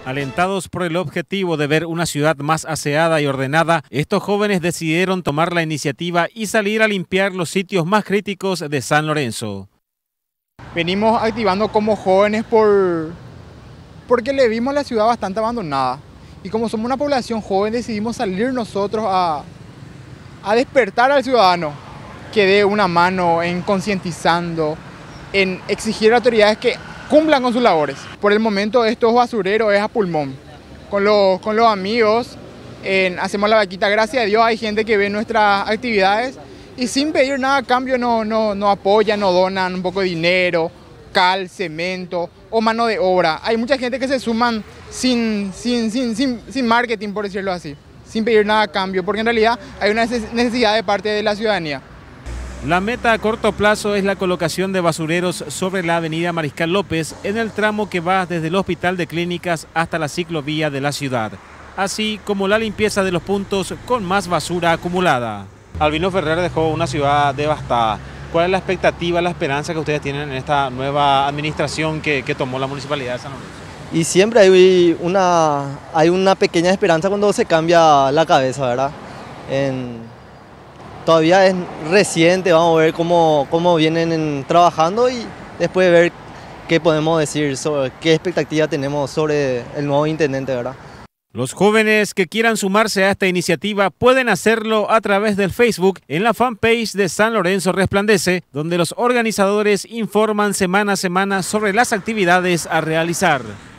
Alentados por el objetivo de ver una ciudad más aseada y ordenada, estos jóvenes decidieron tomar la iniciativa y salir a limpiar los sitios más críticos de San Lorenzo. Venimos activando como jóvenes porque le vimos la ciudad bastante abandonada. Y como somos una población joven, decidimos salir nosotros a despertar al ciudadano, que dé una mano en concientizando, en exigir a autoridades que cumplan con sus labores. Por el momento estos basureros es a pulmón. Con los amigos hacemos la vaquita, gracias a Dios hay gente que ve nuestras actividades y sin pedir nada a cambio no apoyan, no donan un poco de dinero, cal, cemento o mano de obra. Hay mucha gente que se suman sin marketing, por decirlo así, sin pedir nada a cambio, porque en realidad hay una necesidad de parte de la ciudadanía. La meta a corto plazo es la colocación de basureros sobre la avenida Mariscal López en el tramo que va desde el Hospital de Clínicas hasta la ciclovía de la ciudad, así como la limpieza de los puntos con más basura acumulada. Albino Ferrer dejó una ciudad devastada. ¿Cuál es la expectativa, la esperanza que ustedes tienen en esta nueva administración que tomó la Municipalidad de San Lorenzo? Y siempre hay una pequeña esperanza cuando se cambia la cabeza, ¿verdad? Todavía es reciente, vamos a ver cómo vienen trabajando y después ver qué podemos decir, sobre qué expectativa tenemos sobre el nuevo intendente, ¿verdad? Los jóvenes que quieran sumarse a esta iniciativa pueden hacerlo a través del Facebook en la fanpage de San Lorenzo Resplandece, donde los organizadores informan semana a semana sobre las actividades a realizar.